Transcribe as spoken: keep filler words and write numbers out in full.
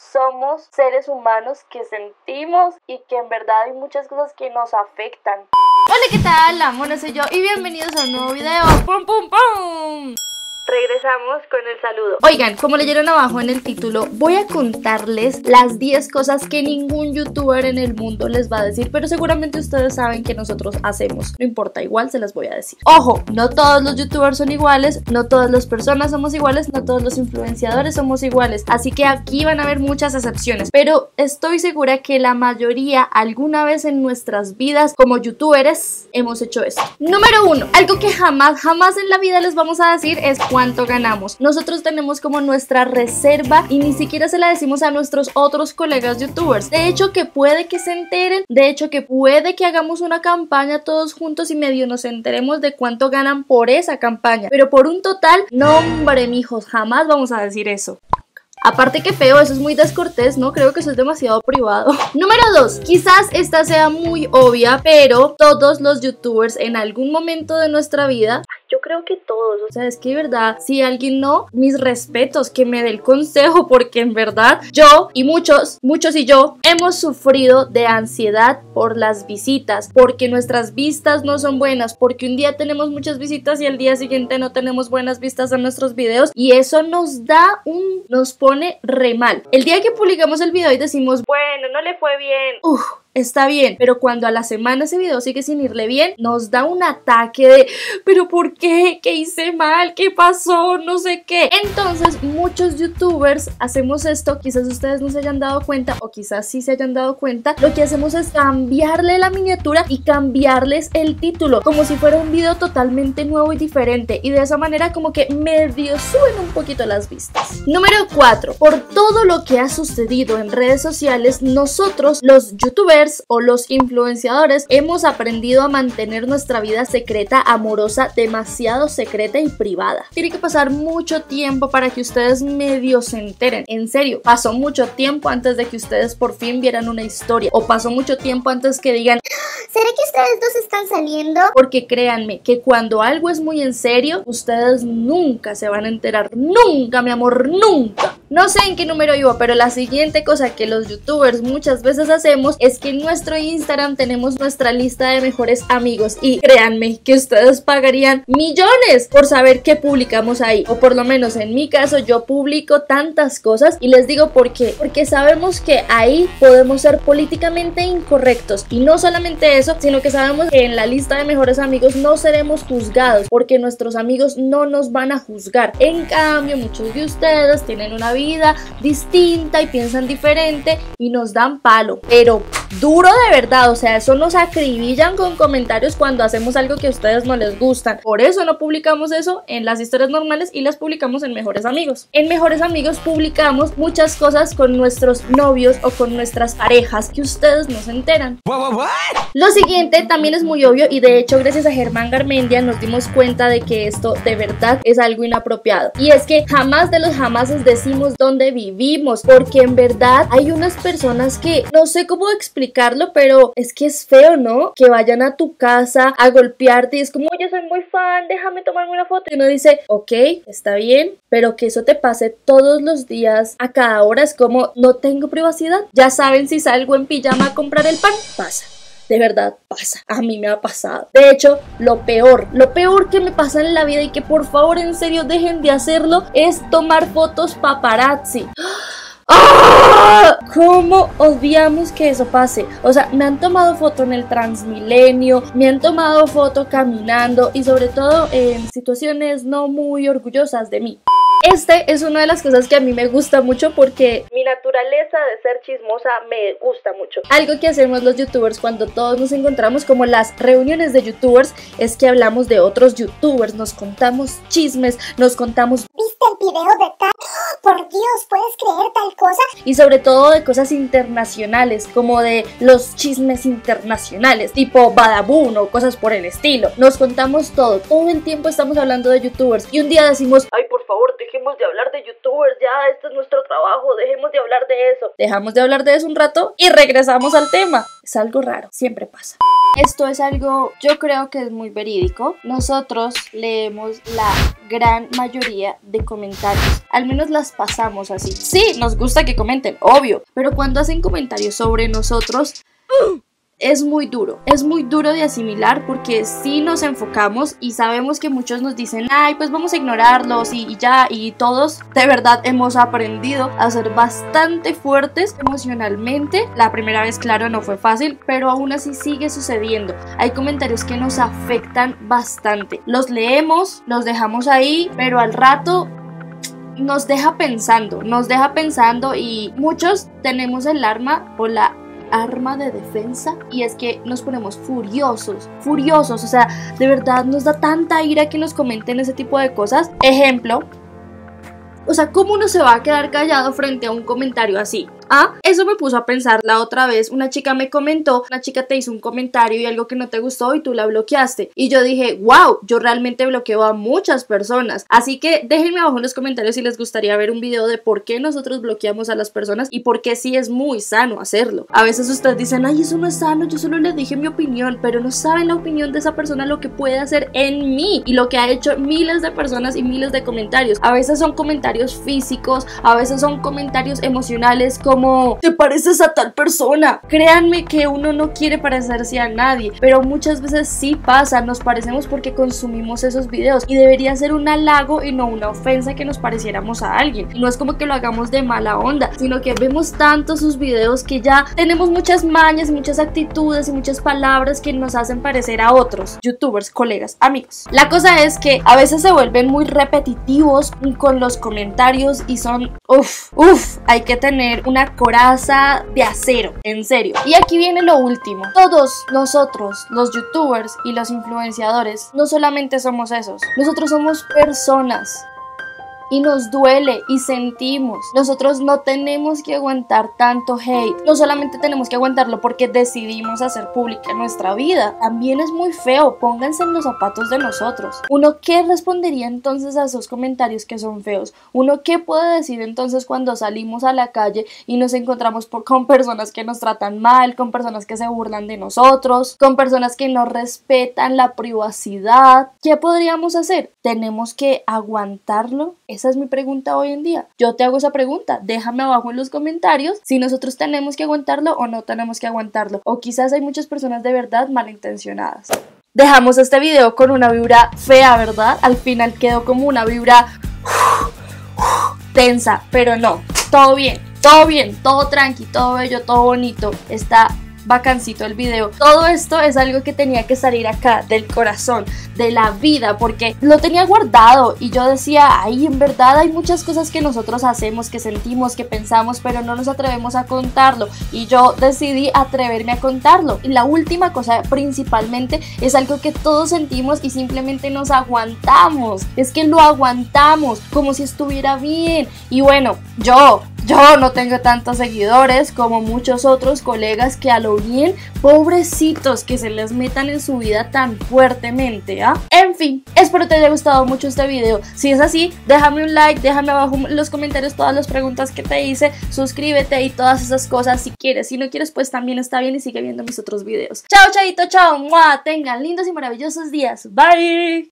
somos seres humanos que sentimos y que en verdad hay muchas cosas que nos afectan. Hola, ¿qué tal? La Mona soy yo y bienvenidos a un nuevo video. ¡Pum, pum, pum! Regresamos con el saludo. Oigan, como leyeron abajo en el título, voy a contarles las diez cosas que ningún youtuber en el mundo les va a decir, pero seguramente ustedes saben que nosotros hacemos. No importa, igual se las voy a decir. Ojo, no todos los youtubers son iguales, no todas las personas somos iguales, no todos los influenciadores somos iguales, así que aquí van a haber muchas excepciones, pero estoy segura que la mayoría alguna vez en nuestras vidas como youtubers hemos hecho esto. Número uno, algo que jamás, jamás en la vida les vamos a decir es cuánto ganamos. Nosotros tenemos como nuestra reserva y ni siquiera se la decimos a nuestros otros colegas youtubers. De hecho que puede que se enteren, de hecho que puede que hagamos una campaña todos juntos y medio nos enteremos de cuánto ganan por esa campaña, pero por un total, no hombre mijos, jamás vamos a decir eso. Aparte que feo, eso es muy descortés, ¿no? Creo que eso es demasiado privado. Número dos, quizás esta sea muy obvia, pero todos los youtubers en algún momento de nuestra vida, yo creo que todos, o sea, es que de verdad, si alguien no, mis respetos, que me dé el consejo, porque en verdad yo y muchos, muchos y yo hemos sufrido de ansiedad por las visitas, porque nuestras vistas no son buenas, porque un día tenemos muchas visitas y al día siguiente no tenemos buenas vistas en nuestros videos y eso nos da un, nos pone re mal. El día que publicamos el video y decimos, bueno, no le fue bien, uff, está bien, pero cuando a la semana ese video sigue sin irle bien, nos da un ataque de ¿pero por qué? ¿Qué hice mal? ¿Qué pasó? No sé qué. Entonces muchos youtubers hacemos esto, quizás ustedes no se hayan dado cuenta o quizás sí se hayan dado cuenta, lo que hacemos es cambiarle la miniatura y cambiarles el título, como si fuera un video totalmente nuevo y diferente, y de esa manera como que medio suben un poquito las vistas. Número cuatro, por todo lo que ha sucedido en redes sociales, nosotros los youtubers o los influenciadores hemos aprendido a mantener nuestra vida secreta, amorosa, demasiado secreta y privada. Tiene que pasar mucho tiempo para que ustedes medio se enteren. En serio, pasó mucho tiempo antes de que ustedes por fin vieran una historia, o pasó mucho tiempo antes que digan ¿será que ustedes dos están saliendo? Porque créanme que cuando algo es muy en serio, ustedes nunca se van a enterar, nunca, mi amor, nunca. No sé en qué número iba, pero la siguiente cosa que los youtubers muchas veces hacemos es que en nuestro Instagram tenemos nuestra lista de mejores amigos y créanme que ustedes pagarían millones por saber qué publicamos ahí, o por lo menos en mi caso yo publico tantas cosas y les digo por qué, porque sabemos que ahí podemos ser políticamente incorrectos y no solamente eso, sino que sabemos que en la lista de mejores amigos no seremos juzgados porque nuestros amigos no nos van a juzgar. En cambio muchos de ustedes tienen una vida distinta y piensan diferente y nos dan palo, pero duro de verdad, o sea, eso nos acribillan con comentarios cuando hacemos algo que a ustedes no les gustan. Por eso no publicamos eso en las historias normales y las publicamos en Mejores Amigos. En Mejores Amigos publicamos muchas cosas con nuestros novios o con nuestras parejas que ustedes no se enteran. Lo siguiente también es muy obvio y de hecho gracias a Germán Garmendia nos dimos cuenta de que esto de verdad es algo inapropiado, y es que jamás de los jamases decimos dónde vivimos, porque en verdad hay unas personas que no sé cómo explicarlo, pero es que es feo, ¿no? Que vayan a tu casa a golpearte y es como yo soy muy fan, déjame tomarme una foto, y uno dice ok, está bien, pero que eso te pase todos los días a cada hora es como no tengo privacidad. Ya saben, si salgo en pijama a comprar el pan, pasa. De verdad pasa, a mí me ha pasado. De hecho, lo peor, lo peor que me pasa en la vida y que por favor en serio dejen de hacerlo es tomar fotos paparazzi. ¡Ah! ¿Cómo odiamos que eso pase? O sea, me han tomado foto en el Transmilenio, me han tomado foto caminando y sobre todo en situaciones no muy orgullosas de mí. Este es una de las cosas que a mí me gusta mucho porque mi naturaleza de ser chismosa me gusta mucho. Algo que hacemos los youtubers cuando todos nos encontramos, como las reuniones de youtubers, es que hablamos de otros youtubers, nos contamos chismes, nos contamos ¿viste el video de tal? Por Dios, ¿puedes creer tal cosa? Y sobre todo de cosas internacionales, como de los chismes internacionales, tipo Badabun o cosas por el estilo. Nos contamos todo, todo el tiempo estamos hablando de youtubers y un día decimos ay, por favor, dejemos de hablar de youtubers, ya, este es nuestro trabajo, dejemos de hablar de eso. Dejamos de hablar de eso un rato y regresamos al tema. Es algo raro, siempre pasa. Esto es algo, yo creo que es muy verídico. Nosotros leemos la gran mayoría de comentarios, al menos las pasamos así. Sí, nos gusta que comenten, obvio, pero cuando hacen comentarios sobre nosotros, es muy duro, es muy duro de asimilar, porque sí nos enfocamos y sabemos que muchos nos dicen, ay, pues vamos a ignorarlos y, y ya, y todos de verdad hemos aprendido a ser bastante fuertes emocionalmente. La primera vez, claro, no fue fácil, pero aún así sigue sucediendo. Hay comentarios que nos afectan bastante, los leemos, los dejamos ahí, pero al rato nos deja pensando, nos deja pensando y muchos tenemos el arma o la arma de defensa, y es que nos ponemos furiosos, furiosos, o sea, de verdad nos da tanta ira que nos comenten ese tipo de cosas. Ejemplo, o sea, ¿cómo uno se va a quedar callado frente a un comentario así? Ah, eso me puso a pensar la otra vez. Una chica me comentó, una chica te hizo un comentario y algo que no te gustó y tú la bloqueaste. Y yo dije, wow, yo realmente bloqueo a muchas personas. Así que déjenme abajo en los comentarios si les gustaría ver un video de por qué nosotros bloqueamos a las personas y por qué sí es muy sano hacerlo. A veces ustedes dicen, ay, eso no es sano, yo solo les dije mi opinión, pero no saben la opinión de esa persona, lo que puede hacer en mí y lo que ha hecho miles de personas y miles de comentarios. A veces son comentarios físicos, a veces son comentarios emocionales como como te pareces a tal persona. Créanme que uno no quiere parecerse a nadie, pero muchas veces sí pasa, nos parecemos porque consumimos esos videos y debería ser un halago y no una ofensa que nos pareciéramos a alguien. Y no es como que lo hagamos de mala onda, sino que vemos tanto sus videos que ya tenemos muchas mañas, muchas actitudes y muchas palabras que nos hacen parecer a otros youtubers, colegas, amigos. La cosa es que a veces se vuelven muy repetitivos con los comentarios y son uff, uff, hay que tener una coraza de acero, en serio. Y aquí viene lo último. Todos nosotros, los youtubers y los influenciadores, no solamente somos esos. Nosotros somos personas. Y nos duele y sentimos. Nosotros no tenemos que aguantar tanto hate. No solamente tenemos que aguantarlo porque decidimos hacer pública nuestra vida. También es muy feo. Pónganse en los zapatos de nosotros. ¿Uno qué respondería entonces a esos comentarios que son feos? ¿Uno qué puede decir entonces cuando salimos a la calle y nos encontramos por, con personas que nos tratan mal, con personas que se burlan de nosotros, con personas que no respetan la privacidad? ¿Qué podríamos hacer? ¿Tenemos que aguantarlo? Esa es mi pregunta hoy en día. Yo te hago esa pregunta. Déjame abajo en los comentarios si nosotros tenemos que aguantarlo o no tenemos que aguantarlo. O quizás hay muchas personas de verdad malintencionadas. Dejamos este video con una vibra fea, ¿verdad? Al final quedó como una vibra tensa, pero no. Todo bien, todo bien, todo tranqui, todo bello, todo bonito. Está bacancito el video. Todo esto es algo que tenía que salir acá del corazón, de la vida, porque lo tenía guardado y yo decía, ay, en verdad hay muchas cosas que nosotros hacemos, que sentimos, que pensamos, pero no nos atrevemos a contarlo, y yo decidí atreverme a contarlo. Y la última cosa principalmente es algo que todos sentimos y simplemente nos aguantamos, es que lo aguantamos como si estuviera bien. Y bueno, yo Yo no tengo tantos seguidores como muchos otros colegas que a lo bien, pobrecitos, que se les metan en su vida tan fuertemente, ¿ah? En fin, espero te haya gustado mucho este video. Si es así, déjame un like, déjame abajo en los comentarios todas las preguntas que te hice, suscríbete y todas esas cosas si quieres. Si no quieres, pues también está bien y sigue viendo mis otros videos. Chao, chaito, chao, ¡mua! Tengan lindos y maravillosos días. Bye.